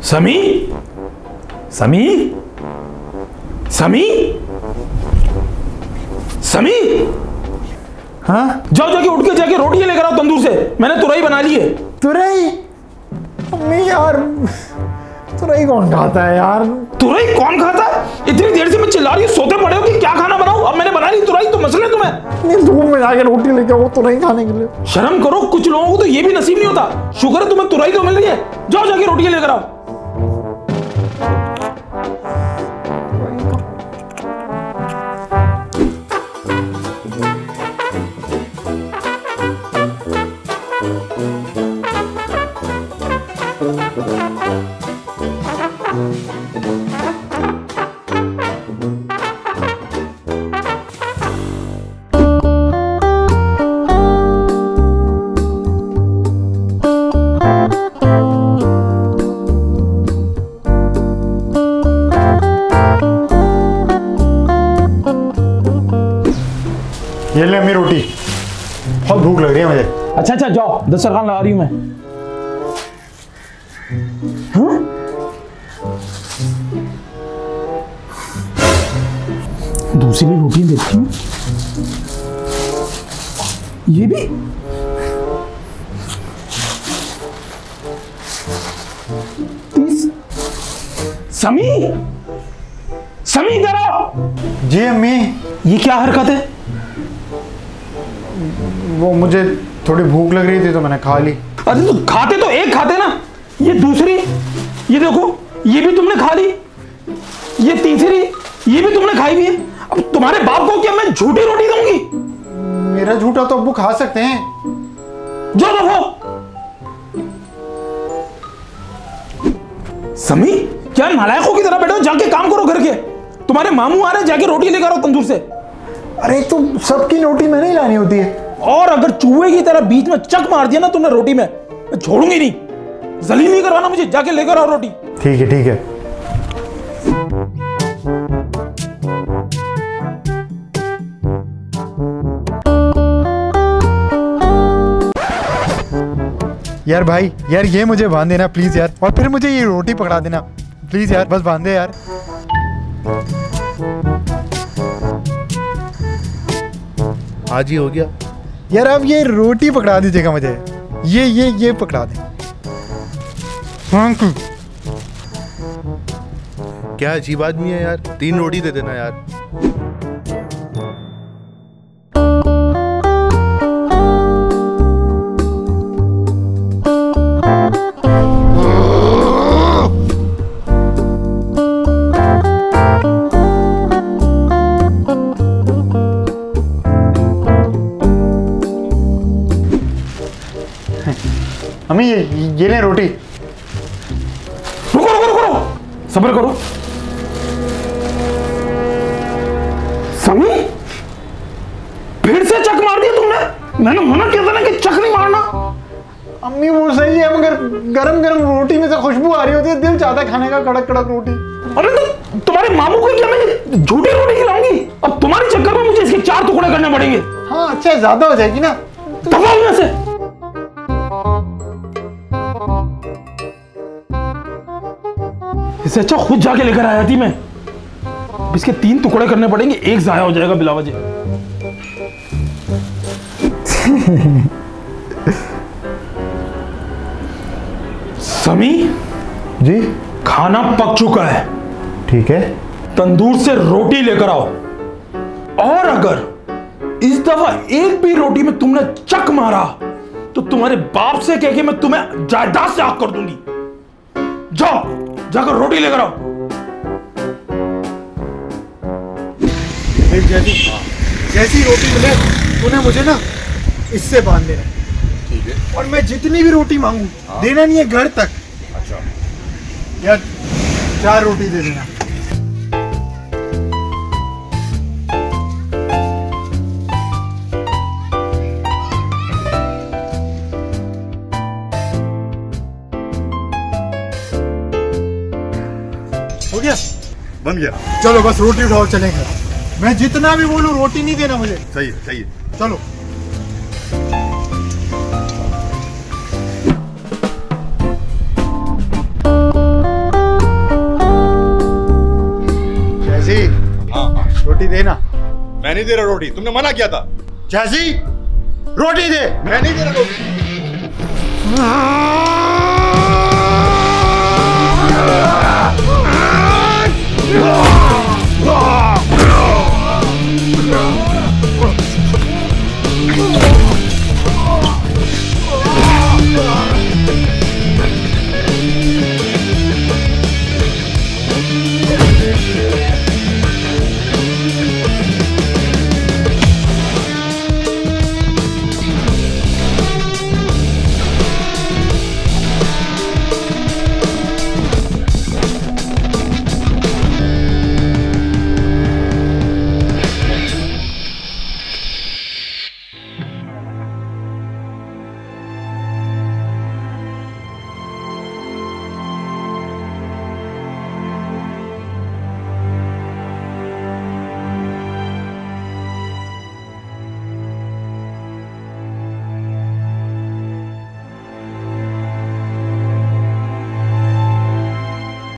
समी, समी, समी, समी। हाँ? जाओ जाके उठ के जाके रोटियां लेकर आओ तंदूर से, मैंने तुरई बना ली है। तुरई? अम्मी यार, तुरई कौन खाता है यार? तुरई कौन खाता है? इतनी देर से मैं चिल्ला रही हूँ, सोते पड़े हो कि क्या खाना बनाऊं? अब मैंने बना ली तुरई, तो मसले तुम्हें। नहीं, धूप में जाके रोटी लेके आओ तुरई खाने के लिए। शर्म करो, कुछ लोगों को तो ये भी नसीब नहीं होता। शुक्र है तुम्हें तुरई तो मिल रही है। जाओ जाके रोटियां लेकर आओ। ये ले अम्मी रोटी, बहुत भूख लग रही है मुझे। अच्छा अच्छा, जाओ, दस्तरखान लगा रही हूं मैं। हाँ? दूसरी रोटी देखती हूँ, ये भी। समी, समी इधर आओ। जी अम्मी। ये क्या हरकत है? वो मुझे थोड़ी भूख लग रही थी तो मैंने खा ली। अरे तो खाते तो एक खाते ना, ये दूसरी, ये देखो, ये भी तुमने खा ली, ये तीसरी, ये भी तुमने खाई भी है। अब तुम्हारे बाप को क्या मैं झूठी रोटी दूंगी? मेरा झूठा तो अब्बू खा सकते हैं। जो देखो। समी, क्या नालायकों की तरह बैठे हो? जाके काम करो घर के। तुम्हारे मामू आ रहे हैं, जाके रोटी लेकर आओ तंदूर से। अरे तो सबकी रोटी मैंने ही लानी होती है। और अगर चूहे की तरह बीच में चक मार दिया ना तुमने रोटी में, मैं छोड़ूंगी नहीं। जलील नहीं करवाना मुझे, जाके लेकर आओ रोटी। ठीक है ठीक है। यार भाई, यार ये मुझे बांध देना प्लीज यार, और फिर मुझे ये रोटी पकड़ा देना प्लीज यार, बस बांध दे यार। आज ही हो गया यार, अब ये रोटी पकड़ा दीजिएगा मुझे, ये पकड़ा दे। क्या अजीब आदमी है यार, 3 रोटी दे देना यार। अम्मी ये ले रोटी। रुको रुको रुको, सब्र करो। समी, फिर से चक मार दिया तुमने। मैंने मना किया था ना कि चक नहीं मारना। अम्मी वो सही है, मगर गरम गरम रोटी में से खुशबू आ रही होती है, दिल चाहता है खाने का कड़क कड़क रोटी। अरे तो तुम्हारे मामू को क्या मैं झूठी रोटी खिलाऊंगी? अब तुम्हारे चक्कर में मुझे इसके 4 टुकड़े करने पड़ेंगे। हाँ अच्छा, ज्यादा हो जाएगी ना। दबाओ यहाँ से। इससे अच्छा खुद जाके लेकर आया थी मैं। इसके 3 टुकड़े करने पड़ेंगे, एक जाया हो जाएगा बिला वजह। समी जी, खाना पक चुका है। ठीक है। तंदूर से रोटी लेकर आओ, और अगर इस दफा एक भी रोटी में तुमने चक मारा तो तुम्हारे बाप से कह के मैं तुम्हें जायदाद से आग कर दूंगी। जाओ जाकर रोटी लेकर आओ। जैसी रोटी मिले तूने मुझे ना इससे बांध देना। ठीक है। और मैं जितनी भी रोटी मांगू देना नहीं है घर तक। अच्छा यार 4 रोटी दे देना। हो गया? बन गया। चलो बस रोटी उठाओ, चलेंगे। मैं जितना भी बोलूं रोटी नहीं देना मुझे। सही है सही है। चलो। झांसी हाँ हाँ, रोटी देना। मैं नहीं दे रहा रोटी, तुमने मना किया था। झांसी रोटी दे। मैं नहीं दे रहा रोटी। Ah!